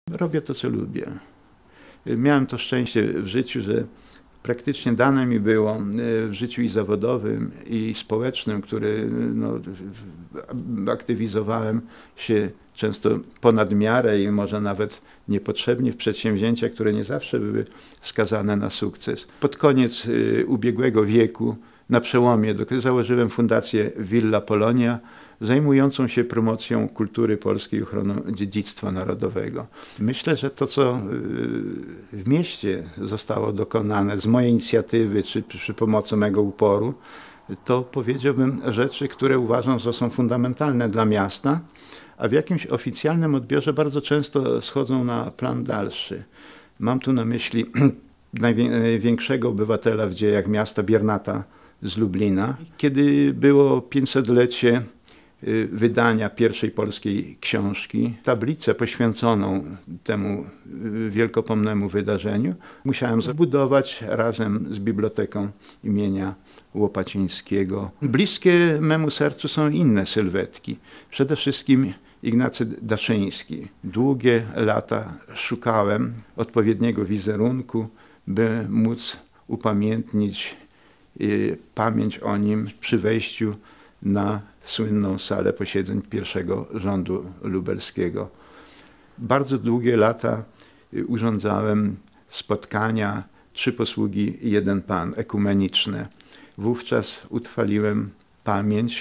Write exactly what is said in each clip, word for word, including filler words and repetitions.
Robię to, co lubię. Miałem to szczęście w życiu, że praktycznie dane mi było w życiu i zawodowym, i społecznym, który no, aktywizowałem się często ponad miarę i może nawet niepotrzebnie w przedsięwzięcia, które nie zawsze były skazane na sukces. Pod koniec ubiegłego wieku, na przełomie, założyłem Fundację Villa Polonia, zajmującą się promocją kultury polskiej i ochroną dziedzictwa narodowego. Myślę, że to, co w mieście zostało dokonane z mojej inicjatywy, czy przy pomocy mego uporu, to powiedziałbym rzeczy, które uważam, że są fundamentalne dla miasta, a w jakimś oficjalnym odbiorze bardzo często schodzą na plan dalszy. Mam tu na myśli największego obywatela w dziejach miasta, Biernata z Lublina. Kiedy było pięćsetlecie wydania pierwszej polskiej książki, tablicę poświęconą temu wielkopomnemu wydarzeniu musiałem zbudować razem z Biblioteką imienia Łopacińskiego. Bliskie memu sercu są inne sylwetki. Przede wszystkim Ignacy Daszyński. Długie lata szukałem odpowiedniego wizerunku, by móc upamiętnić pamięć o nim przy wejściu na słynną salę posiedzeń pierwszego rządu lubelskiego. Bardzo długie lata urządzałem spotkania trzy posługi, jeden pan, ekumeniczne. Wówczas utrwaliłem pamięć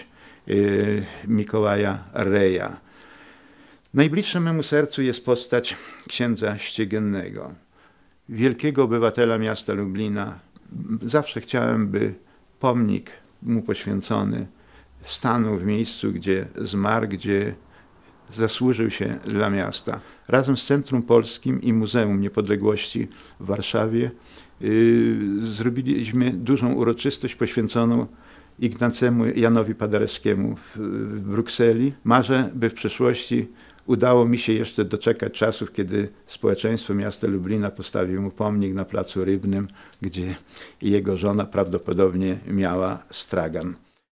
Mikołaja Reja. Najbliższa memu sercu jest postać księdza Ściegiennego, wielkiego obywatela miasta Lublina. Zawsze chciałem, by pomnik mu poświęcony stanął w miejscu, gdzie zmarł, gdzie zasłużył się dla miasta. Razem z Centrum Polskim i Muzeum Niepodległości w Warszawie yy, zrobiliśmy dużą uroczystość poświęconą Ignacemu Janowi Paderewskiemu w, w Brukseli. Marzę, by w przyszłości udało mi się jeszcze doczekać czasów, kiedy społeczeństwo miasta Lublina postawi mu pomnik na Placu Rybnym, gdzie jego żona prawdopodobnie miała stragan.